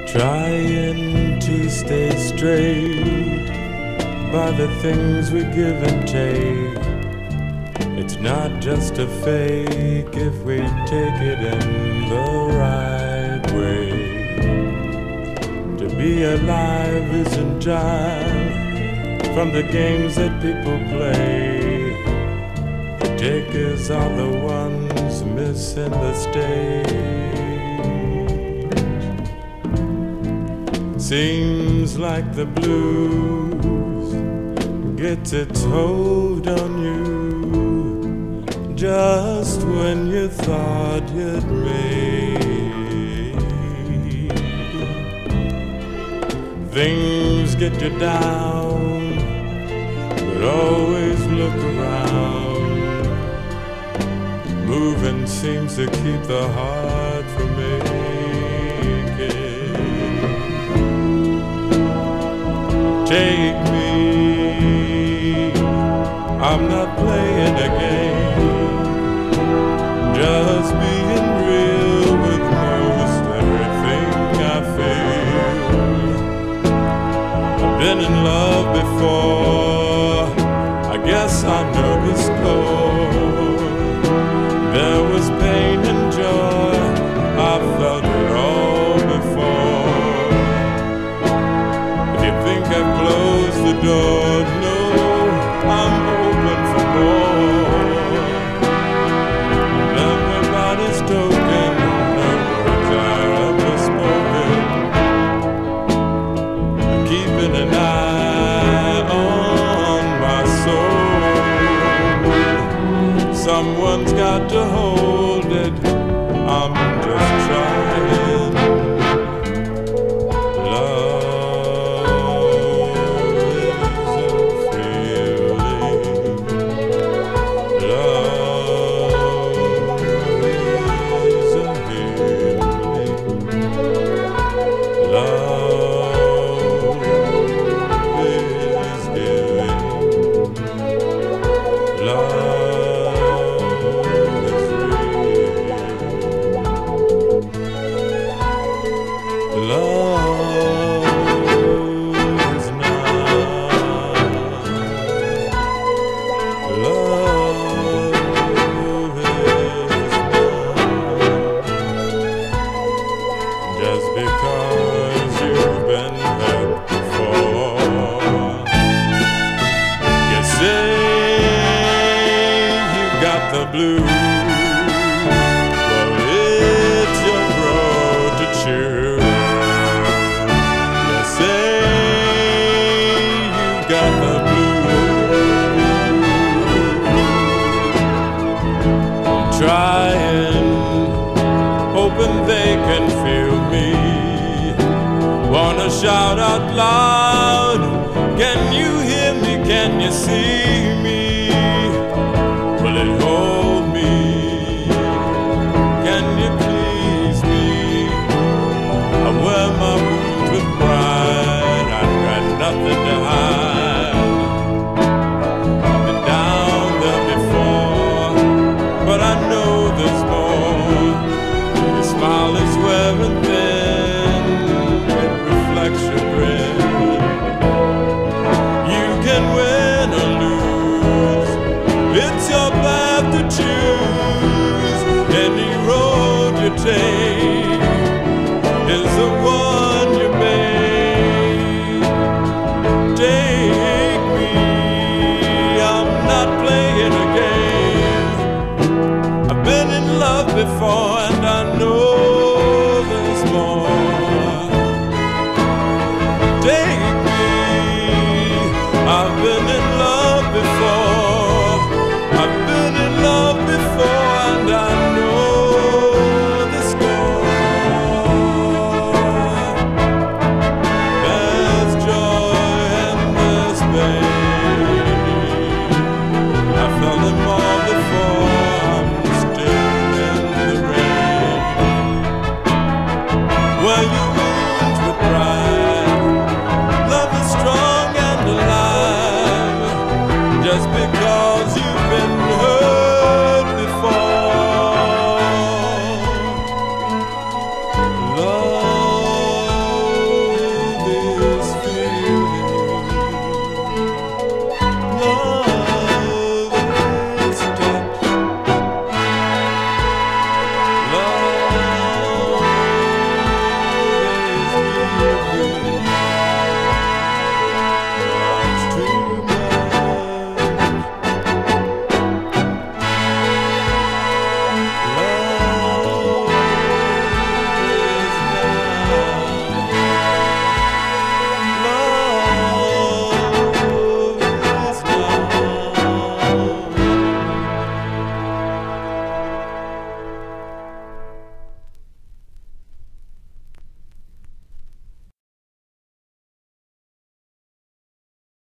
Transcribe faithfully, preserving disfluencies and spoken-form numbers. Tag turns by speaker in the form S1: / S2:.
S1: Trying to stay straight by the things we give and take. It's not just a fake if we take it in the right way. To be alive isn't jive from the games that people play. The takers are the ones missing the stage. Seems like the blues gets its hold on you just when you thought you'd made. Things get you down, but always look around. Moving seems to keep the heart from aching. Take me, I'm not playing a game, just being real with most everything I feel. I've been in love before, I guess I know the score. There was pain and joy, I felt it all before. If you think I've closed the door, no, I'm open for more. Everybody's talking, no words are ever spoken. I'm keeping an eye on my soul. Someone's got to hold it, I'm just trying. Just because you've been hurt before. You say you've got the blues, well, it's your road to choose. You say you've got the blues. I'm trying, hoping they can feel me. Wanna shout out loud, can you hear me, can you see me? Will it hold me, can you please me? I wear my wounds with pride, I've got nothing to hide. I've been down there before, but I know there's more. Your smile is wearing thin, it reflects your grin. You can win or lose, it's your path to choose. Any road you take is the one you make. Take me, I'm not playing a game. I've been in love before and I know there's more. Take me, I've been in love before. I've been in love before and I know the score. There's joy and there's pain. I felt them all before, I'm still in the rain. Well, you